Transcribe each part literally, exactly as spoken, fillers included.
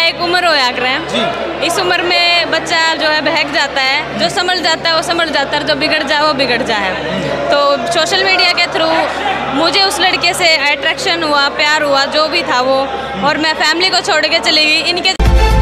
एक उम्र होया करें, इस उम्र में बच्चा जो है बहक जाता है, जो समझ जाता है वो समझ जाता है, जो बिगड़ जाए वो बिगड़ जाए। तो सोशल मीडिया के थ्रू मुझे उस लड़के से अट्रैक्शन हुआ, प्यार हुआ, जो भी था वो, और मैं फैमिली को छोड़ के चली गई इनके।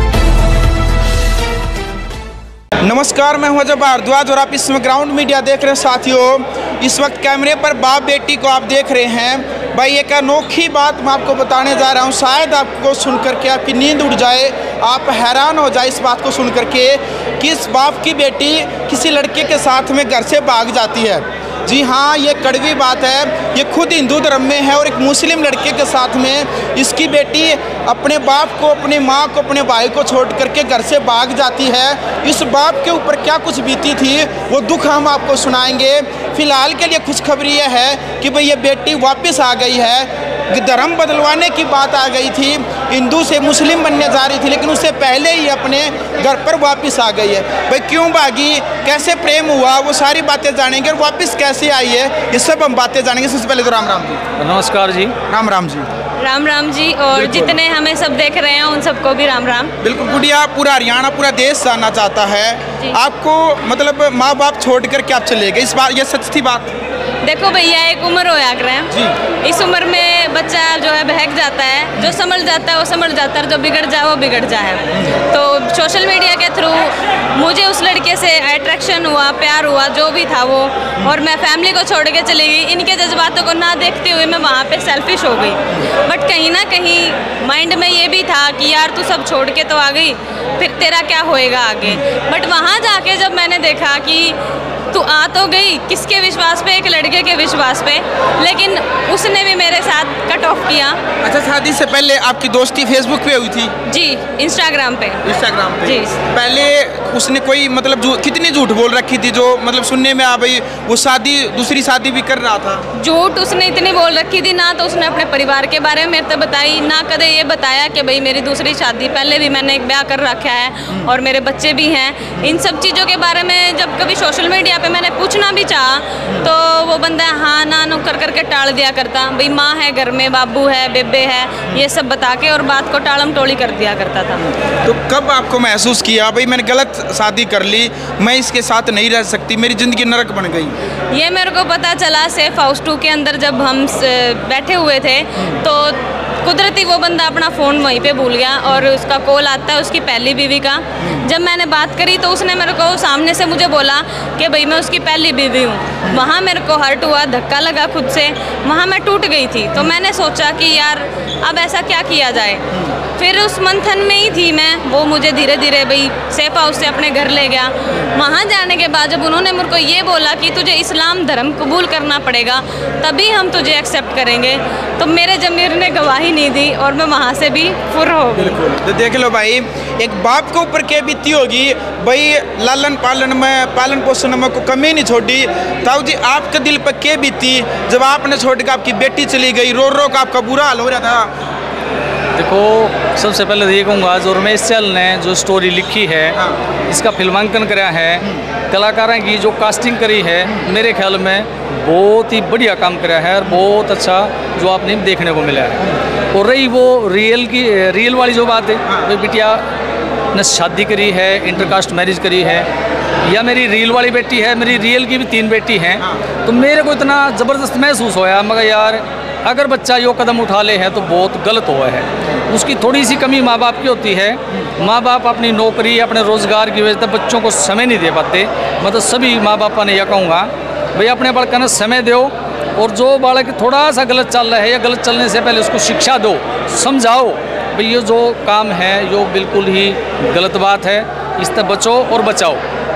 नमस्कार, मैं हूं अजय भारद्वाज और आप इस समय ग्राउंड मीडिया देख रहे हैं। साथियों, इस वक्त कैमरे पर बाप बेटी को आप देख रहे हैं। भाई एक अनोखी बात मैं आपको बताने जा रहा हूं, शायद आपको सुन करके आपकी नींद उड़ जाए, आप हैरान हो जाए इस बात को सुन करके कि इस बाप की बेटी किसी लड़के के साथ में घर से भाग जाती है। जी हाँ, ये कड़वी बात है। ये खुद हिंदू धर्म में है और एक मुस्लिम लड़के के साथ में इसकी बेटी अपने बाप को, अपनी माँ को, अपने भाई को छोड़ करके घर से भाग जाती है। इस बाप के ऊपर क्या कुछ बीती थी वो दुख हम आपको सुनाएंगे। फिलहाल के लिए खुशखबरी यह है कि भाई ये बेटी वापस आ गई है। धर्म बदलवाने की बात आ गई थी, हिंदू से मुस्लिम बनने जा रही थी, लेकिन उससे पहले ही अपने घर पर वापस आ गई है। भाई क्यों भागी, कैसे प्रेम हुआ, वो सारी बातें जानेंगे और वापस कैसे आई है, ये सब हम बातें जानेंगे। सबसे पहले तो राम राम जी। नमस्कार जी। राम राम जी। राम राम जी। और जितने हमें सब देख रहे हैं उन सबको भी राम राम। बिल्कुल गुड़िया, पूरा हरियाणा, पूरा देश जानना चाहता है आपको, मतलब माँ बाप छोड़ कर के आप चले गए, इस बात ये सच थी बात? देखो भैया, एक उम्र होया करें, इस उम्र में बच्चा जो है बहक जाता है, जो समझ जाता है वो समझ जाता है, जो बिगड़ जाए वो बिगड़ जाए। तो सोशल मीडिया के थ्रू मुझे उस लड़के से अट्रैक्शन हुआ, प्यार हुआ, जो भी था वो, और मैं फैमिली को छोड़ के चली गई। इनके जज्बातों को ना देखते हुए मैं वहाँ पे सेल्फिश हो गई। बट कहीं ना कहीं माइंड में ये भी था कि यार तू सब छोड़ के तो आ गई, फिर तेरा क्या होएगा आगे। बट वहाँ जाके जब मैंने देखा कि तू आ तो गई किसके विश्वास पे, एक लड़के के विश्वास पे, लेकिन उसने भी मेरे साथ कट ऑफ किया। अच्छा, शादी से पहले आपकी दोस्ती फेसबुक पे हुई थी? जी, इंस्टाग्राम पे। इंस्टाग्राम पे जी। पहले उसने कोई मतलब कितनी झूठ बोल रखी थी, जो मतलब सुनने में आ भाई वो शादी, दूसरी शादी भी कर रहा था? झूठ उसने इतनी बोल रखी थी ना, तो उसने अपने परिवार के बारे में मेरे से बताई ना, कदे ये बताया कि भाई मेरी दूसरी शादी, पहले भी मैंने एक ब्याह कर रखा है और मेरे बच्चे भी हैं। इन सब चीज़ों के बारे में जब कभी सोशल मीडिया पे मैंने पूछना भी चाहा तो वो बंदा हाँ ना नो कर करके टाल दिया करता। भाई माँ है घर में, बाबू है, बेबे है, ये सब बता के और बात को टालम टोली कर दिया करता था। तो कब आपको महसूस किया भाई मैंने गलत शादी कर ली, मैं इसके साथ नहीं रह सकती, मेरी ज़िंदगी नरक बन गई? ये मेरे को पता चला सेफ हाउस टू के अंदर जब हम बैठे हुए थे, तो कुदरती वो बंदा अपना फ़ोन वहीं पे भूल गया और उसका कॉल आता है उसकी पहली बीवी का। जब मैंने बात करी तो उसने मेरे को सामने से मुझे बोला कि भाई मैं उसकी पहली बीवी हूँ। वहाँ मेरे को हर्ट हुआ, धक्का लगा खुद से, वहाँ मैं टूट गई थी। तो मैंने सोचा कि यार अब ऐसा क्या किया जाए। फिर उस मंथन में ही थी मैं, वो मुझे धीरे धीरे भाई सेफ हाउस से अपने घर ले गया। वहाँ जाने के बाद जब उन्होंने मेरे को ये बोला कि तुझे इस्लाम धर्म कबूल करना पड़ेगा तभी हम तुझे एक्सेप्ट करेंगे, तो मेरे ज़मीर ने गवाही नहीं दी और मैं वहाँ से भी फुर हो गई। तो देख लो भाई, एक बाप के ऊपर क्या बीती होगी भाई, लालन पालन में, पालन पोषण में को कमी नहीं छोड़ी। ताऊ जी, आपके दिल पर क्या बीती जब आपने छोड़ के आपकी बेटी चली गई, रो रो का आपका बुरा हाल हो रहा था? देखो, सबसे पहले तो ये कहूँगा जो रमेश चहल ने जो स्टोरी लिखी है, इसका फिल्मांकन कराया है, कलाकारों की जो कास्टिंग करी है, मेरे ख्याल में बहुत ही बढ़िया काम कराया है और बहुत अच्छा जो आपने देखने को मिला है। और रही वो रियल की रियल वाली जो बात है, वो बिटिया ने शादी करी है, इंटरकास्ट मैरिज करी है, या मेरी रियल वाली बेटी है, मेरी रियल की भी तीन बेटी हैं, तो मेरे को इतना ज़बरदस्त महसूस होया। मगर यार अगर बच्चा यो कदम उठा ले है तो बहुत गलत हुआ है। उसकी थोड़ी सी कमी माँ बाप की होती है। माँ बाप अपनी नौकरी, अपने रोज़गार की वजह से बच्चों को समय नहीं दे पाते। मतलब सभी माँ बाप ने यह कहूँगा भाई अपने बालक ने समय दो, और जो बालक थोड़ा सा गलत चल रहा है या गलत चलने से पहले उसको शिक्षा दो, समझाओ भाई ये जो काम है यो बिल्कुल ही गलत बात है, इससे बचो और बचाओ।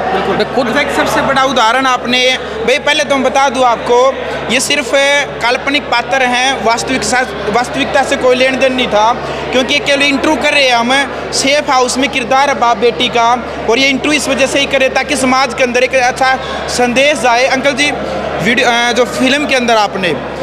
खुद एक सबसे बड़ा उदाहरण आपने, भाई पहले तो मैं बता दूं आपको, ये सिर्फ काल्पनिक पात्र हैं, वास्तविक वास्तविकता से कोई लेन देन नहीं था, क्योंकि केवल इंटरव्यू कर रहे हैं हम, सेफ हाउस में किरदार है बाप बेटी का, और ये इंटरव्यू इस वजह से ही करे ताकि समाज के अंदर एक अच्छा संदेश जाए। अंकल जी, वीडियो जो फिल्म के अंदर आपने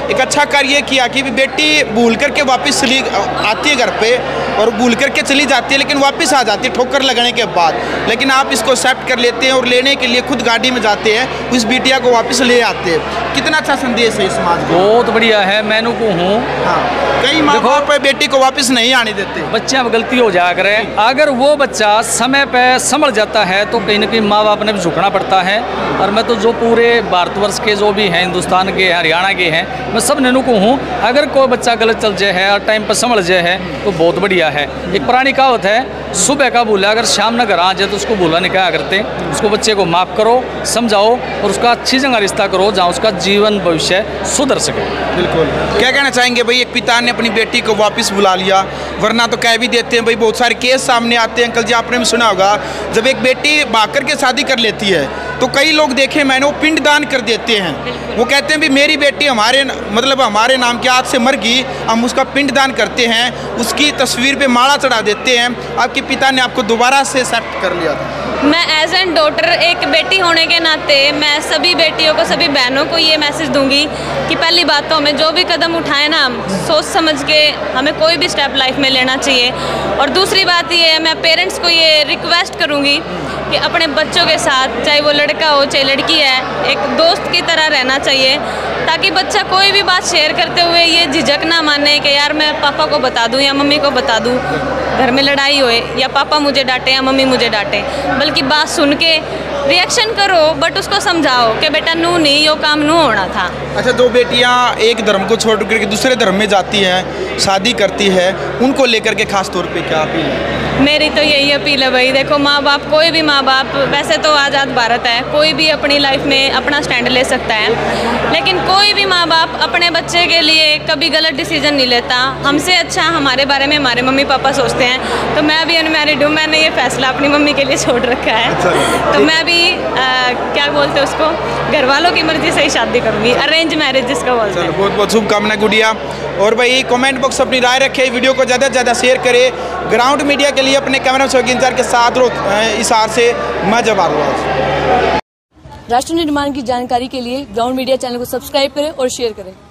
एक अच्छा कार्य किया कि बेटी भूल करके वापस चली आती है घर पे और भूल करके चली जाती है, लेकिन वापस आ जाती है ठोकर लगने के बाद। लेकिन आप इसको एक्सेप्ट कर लेते हैं और लेने के लिए खुद गाड़ी में जाते हैं, उस बिटिया को वापस ले आते हैं। कितना अच्छा संदेश है समाज को। बहुत बढ़िया है, मैनू को हूँ। हाँ, कई माँ बाप बेटी को वापस नहीं आने देते, बच्चे अब गलती हो जाया करें। अगर वो बच्चा समय पे संभल जाता है तो कहीं ना कहीं माँ बाप ने भी झुकना पड़ता है। और मैं तो जो पूरे भारतवर्ष के जो भी हैं, हिंदुस्तान के हरियाणा के हैं, मैं सब नेनू को हूँ, अगर कोई बच्चा गलत चल जाए है और टाइम पर संभल जाए है तो बहुत बढ़िया है। एक पुरानी कहावत है, सुबह का भूला अगर शाम न घर आ जाए तो उसको भूला नहीं कहा करते। उसको बच्चे को माफ़ करो, समझाओ और उसका अच्छी जगह रिश्ता करो जहाँ उसका जीवन भविष्य सुधर सके। बिल्कुल। क्या कहना चाहेंगे भाई, एक पिता ने अपनी बेटी को वापस बुला लिया, वरना तो कह भी देते हैं भाई, बहुत सारे केस सामने आते हैं। अंकल जी आपने भी सुना होगा, जब एक बेटी भाग कर के शादी कर लेती है तो कई लोग देखे मैंने, वो पिंड दान कर देते हैं। वो कहते हैं भी मेरी बेटी हमारे मतलब हमारे नाम के, आज से मर गई, हम उसका पिंड दान करते हैं, उसकी तस्वीर पे माला चढ़ा देते हैं। आपके पिता ने आपको दोबारा से एक्सेप्ट कर लिया था। मैं एज एन डॉटर, एक बेटी होने के नाते मैं सभी बेटियों को, सभी बहनों को ये मैसेज दूंगी कि पहली बात तो हमें जो भी कदम उठाए ना, हम सोच समझ के हमें कोई भी स्टेप लाइफ में लेना चाहिए। और दूसरी बात ये है, मैं पेरेंट्स को ये रिक्वेस्ट करूंगी कि अपने बच्चों के साथ, चाहे वो लड़का हो चाहे लड़की है, एक दोस्त की तरह रहना चाहिए, ताकि बच्चा कोई भी बात शेयर करते हुए ये झिझक ना माने कि यार मैं पापा को बता दूं या मम्मी को बता दूं, घर में लड़ाई होए या पापा मुझे डांटे या मम्मी मुझे डांटे, बल्कि बात सुन के रिएक्शन करो, बट उसको समझाओ कि बेटा नू नहीं, यो काम नू होना था। अच्छा, दो बेटियां एक धर्म को छोड़ करके दूसरे धर्म में जाती हैं, शादी करती है, उनको लेकर के खास तौर पे क्या अपील है? मेरी तो यही अपील है भाई, देखो माँ बाप, कोई भी माँ बाप, वैसे तो आज़ाद भारत है, कोई भी अपनी लाइफ में अपना स्टैंड ले सकता है, लेकिन कोई भी माँ बाप अपने बच्चे के लिए कभी गलत डिसीजन नहीं लेता। हमसे अच्छा हमारे बारे में हमारे मम्मी पापा सोचते हैं। तो मैं अभी अनमैरिड हूँ, मैंने ये फैसला अपनी मम्मी के लिए छोड़ रखा है। तो मैं अभी आ, क्या बोलते हैं उसको, घर वालों की मर्जी से ही शादी करूँगी, अरेंज मैरिज जिसको बोलते हैं। बहुत बहुत शुभकामना गुड़िया। और भाई कमेंट बॉक्स अपनी राय रखे, वीडियो को ज़्यादा से ज़्यादा शेयर करें। ग्राउंड मीडिया के लिए अपने कैमरा शौकीन इंतजार के साथ इस हार से मैं जवाब हुआ। राष्ट्र निर्माण की जानकारी के लिए ग्राउंड मीडिया चैनल को सब्सक्राइब करें और शेयर करें।